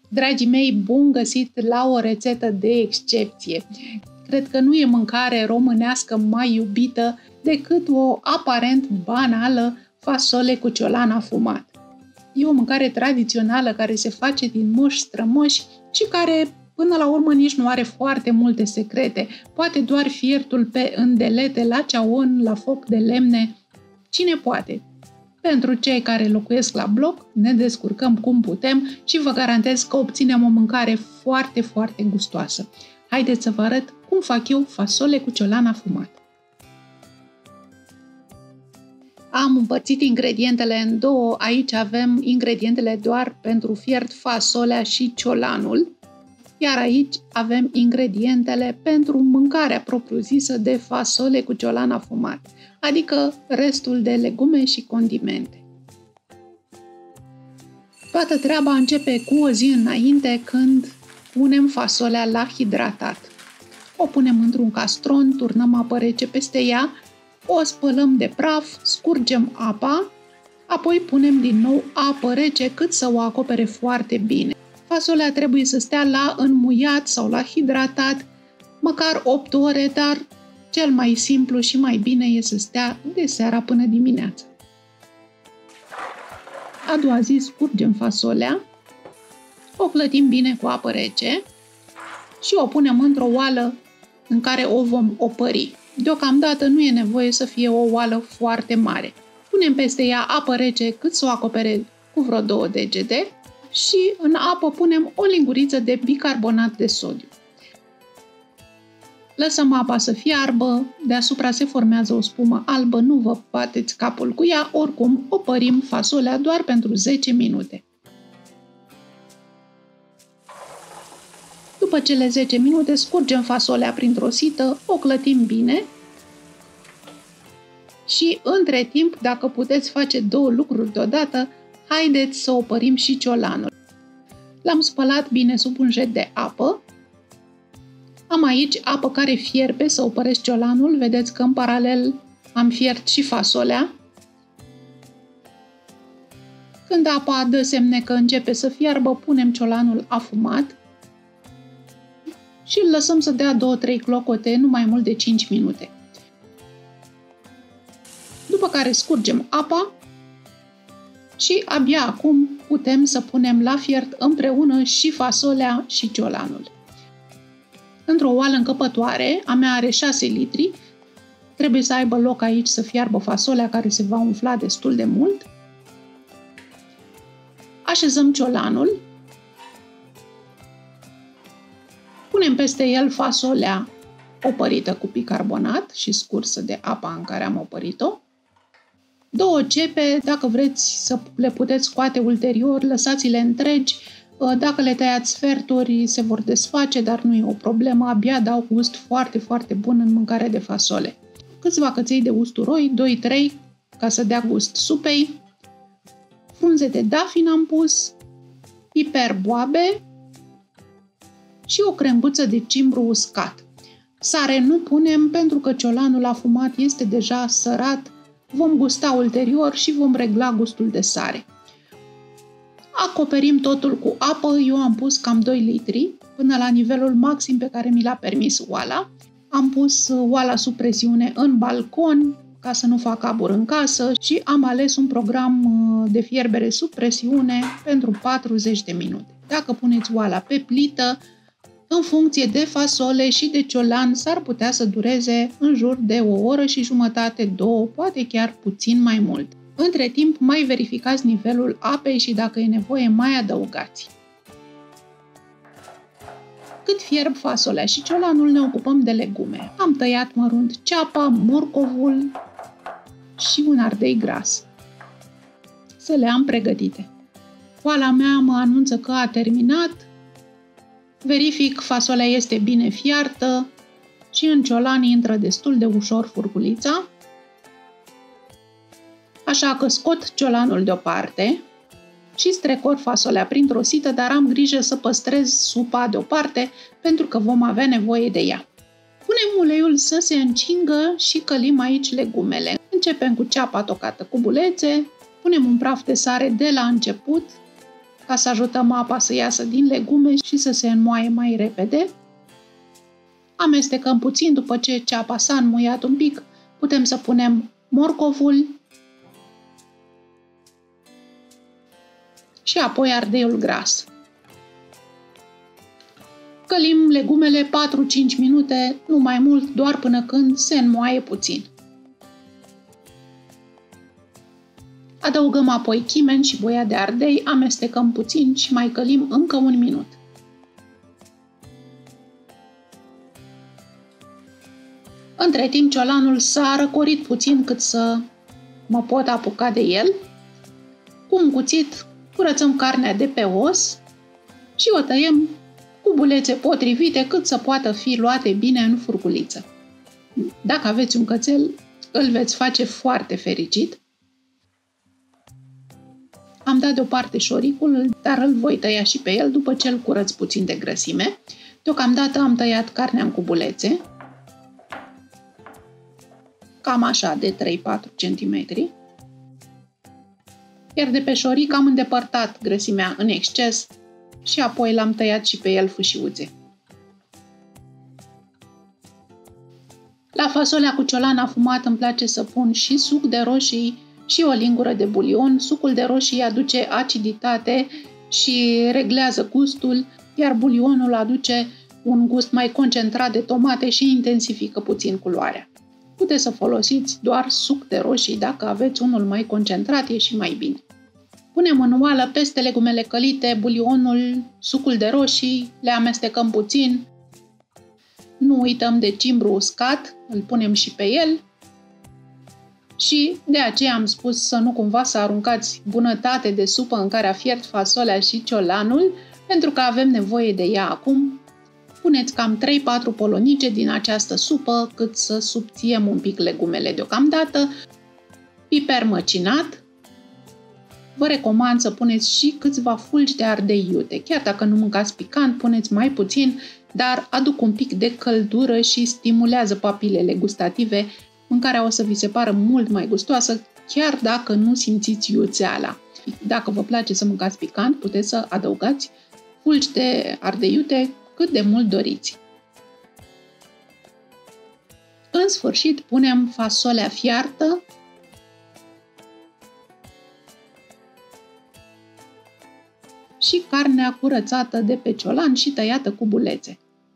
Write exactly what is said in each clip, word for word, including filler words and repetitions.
Dragii mei, bun găsit la o rețetă de excepție! Cred că nu e mâncare românească mai iubită decât o aparent banală fasole cu ciolan afumat. E o mâncare tradițională care se face din moși strămoși și care până la urmă nici nu are foarte multe secrete, poate doar fiertul pe îndelete la ceaun, la foc de lemne. Cine poate? Pentru cei care locuiesc la bloc, ne descurcăm cum putem și vă garantez că obținem o mâncare foarte, foarte gustoasă. Haideți să vă arăt cum fac eu fasole cu ciolan afumat. Am împărțit ingredientele în două, aici avem ingredientele doar pentru fiert, fasolea și ciolanul, iar aici avem ingredientele pentru mâncarea propriu-zisă de fasole cu ciolan afumat, adică restul de legume și condimente. Toată treaba începe cu o zi înainte, când punem fasolea la hidratat. O punem într-un castron, turnăm apă rece peste ea, o spălăm de praf, scurgem apa, apoi punem din nou apă rece cât să o acopere foarte bine. Fasolea trebuie să stea la înmuiat sau la hidratat măcar opt ore, dar cel mai simplu și mai bine e să stea de seara până dimineața. A doua zi scurgem fasolea, o clătim bine cu apă rece și o punem într-o oală în care o vom opări. Deocamdată nu e nevoie să fie o oală foarte mare. Punem peste ea apă rece cât să o acopere cu vreo două degete și în apă punem o linguriță de bicarbonat de sodiu. Lăsăm apa să fiarbă, deasupra se formează o spumă albă, nu vă bateți capul cu ea, oricum opărim fasolea doar pentru zece minute. După cele zece minute scurgem fasolea printr-o sită, o clătim bine și între timp, dacă puteți face două lucruri deodată, haideți să opărim și ciolanul. L-am spălat bine sub un jet de apă. Am aici apă care fierbe să opăresc ciolanul. Vedeți că în paralel am fiert și fasolea. Când apa dă semne că începe să fiarbă, punem ciolanul afumat și îl lăsăm să dea două-trei clocote, nu mai mult de cinci minute. După care scurgem apa și abia acum putem să punem la fiert împreună și fasolea și ciolanul. Într-o oală încăpătoare, a mea are șase litri, trebuie să aibă loc aici să fiarbă fasolea, care se va umfla destul de mult. Așezăm ciolanul, punem peste el fasolea opărită cu bicarbonat și scursă de apa în care am opărit-o. Două cepe, dacă vreți să le puteți scoate ulterior, lăsați-le întregi. Dacă le tăiați sferturi, se vor desface, dar nu e o problemă, abia dau gust foarte, foarte bun în mâncarea de fasole. Câțiva căței de usturoi, doi trei, ca să dea gust supei. Frunze de dafin am pus, piper boabe și o crembuță de cimbru uscat. Sare nu punem pentru că ciolanul afumat este deja sărat, vom gusta ulterior și vom regla gustul de sare. Acoperim totul cu apă, eu am pus cam doi litri, până la nivelul maxim pe care mi l-a permis oala. Am pus oala sub presiune în balcon, ca să nu fac abur în casă, și am ales un program de fierbere sub presiune pentru patruzeci de minute. Dacă puneți oala pe plită, în funcție de fasole și de ciolan, s-ar putea să dureze în jur de o oră și jumătate, două, poate chiar puțin mai mult. Între timp, mai verificați nivelul apei și dacă e nevoie, mai adăugați. Cât fierb fasolea și ciolanul, ne ocupăm de legume. Am tăiat mărunt ceapa, morcovul și un ardei gras. Să le am pregătite. Oala mea mă anunță că a terminat. Verific, fasolea este bine fiartă și în ciolan intră destul de ușor furculița. Așa că scot ciolanul deoparte și strecor fasolea printr-o sită, dar am grijă să păstrez supa deoparte pentru că vom avea nevoie de ea. Punem uleiul să se încingă și călim aici legumele. Începem cu ceapa tocată cu bulețe, punem un praf de sare de la început ca să ajutăm apa să iasă din legume și să se înmoaie mai repede. Amestecăm puțin, după ce ceapa s-a înmuiat un pic, putem să punem morcovul și apoi ardeiul gras. Călim legumele patru-cinci minute, nu mai mult, doar până când se înmoaie puțin. Adăugăm apoi chimen și boia de ardei, amestecăm puțin și mai călim încă un minut. Între timp, ciolanul s-a răcorit puțin cât să mă pot apuca de el. Cu un cuțit curățăm carnea de pe os și o tăiem cu bulețe potrivite cât să poată fi luate bine în furculiță. Dacă aveți un cățel, îl veți face foarte fericit. Am dat deoparte șoricul, dar îl voi tăia și pe el după ce îl curăț puțin de grăsime. Deocamdată am tăiat carnea în cubulețe, cam așa de trei-patru centimetri. Iar de pe șoric am îndepărtat grăsimea în exces și apoi l-am tăiat și pe el fâșiuțe. La fasolea cu ciolan afumat îmi place să pun și suc de roșii și o lingură de bulion. Sucul de roșii aduce aciditate și reglează gustul, iar bulionul aduce un gust mai concentrat de tomate și intensifică puțin culoarea. Puteți să folosiți doar suc de roșii, dacă aveți unul mai concentrat e și mai bine. Punem în oală peste legumele călite bulionul, sucul de roșii, le amestecăm puțin. Nu uităm de cimbru uscat, îl punem și pe el. Și de aceea am spus să nu cumva să aruncați bunătate de supă în care a fiert fasolea și ciolanul, pentru că avem nevoie de ea acum. Puneți cam trei-patru polonice din această supă, cât să subțiem un pic legumele deocamdată. Piper măcinat. Vă recomand să puneți și câțiva fulgi de ardei iute. Chiar dacă nu mâncați picant, puneți mai puțin, dar aduc un pic de căldură și stimulează papilele gustative. Mâncarea o să vi se pară mult mai gustoasă, chiar dacă nu simțiți iuțeala. Dacă vă place să mâncați picant, puteți să adăugați fulgi de ardei iute cât de mult doriți. În sfârșit, punem fasolea fiartă și carnea curățată de pe ciolan și tăiată cu bulețe.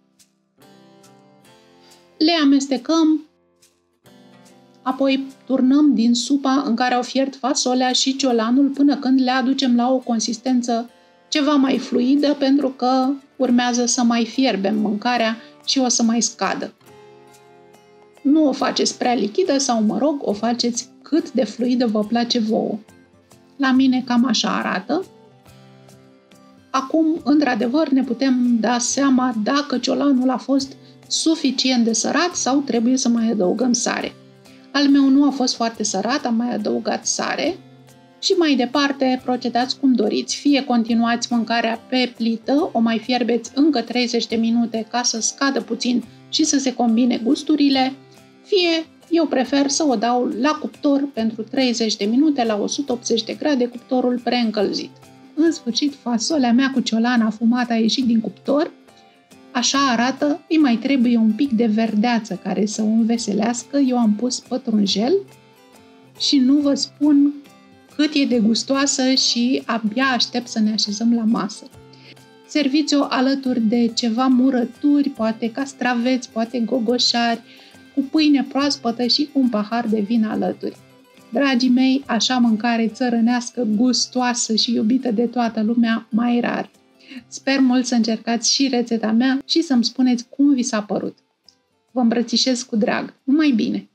Le amestecăm, apoi turnăm din supa în care au fiert fasolea și ciolanul până când le aducem la o consistență ceva mai fluidă, pentru că urmează să mai fierbem mâncarea și o să mai scadă. Nu o faceți prea lichidă sau, mă rog, o faceți cât de fluidă vă place vouă. La mine cam așa arată. Acum, într-adevăr, ne putem da seama dacă ciolanul a fost suficient de sărat sau trebuie să mai adăugăm sare. Al meu nu a fost foarte sărat, am mai adăugat sare. Și mai departe procedați cum doriți. Fie continuați mâncarea pe plită, o mai fierbeți încă treizeci de minute ca să scadă puțin și să se combine gusturile, fie eu prefer să o dau la cuptor pentru treizeci de minute la o sută optzeci de grade, cuptorul preîncălzit. În sfârșit, fasolea mea cu ciolan afumat a ieșit din cuptor. Așa arată, îi mai trebuie un pic de verdeață care să o înveselească. Eu am pus pătrunjel și nu vă spun cât e de gustoasă și abia aștept să ne așezăm la masă. Serviți-o alături de ceva murături, poate castraveți, poate gogoșari, cu pâine proaspătă și cu un pahar de vin alături. Dragii mei, așa mâncare țărănească, gustoasă și iubită de toată lumea, mai rar. Sper mult să încercați și rețeta mea și să-mi spuneți cum vi s-a părut. Vă îmbrățișez cu drag. Numai bine!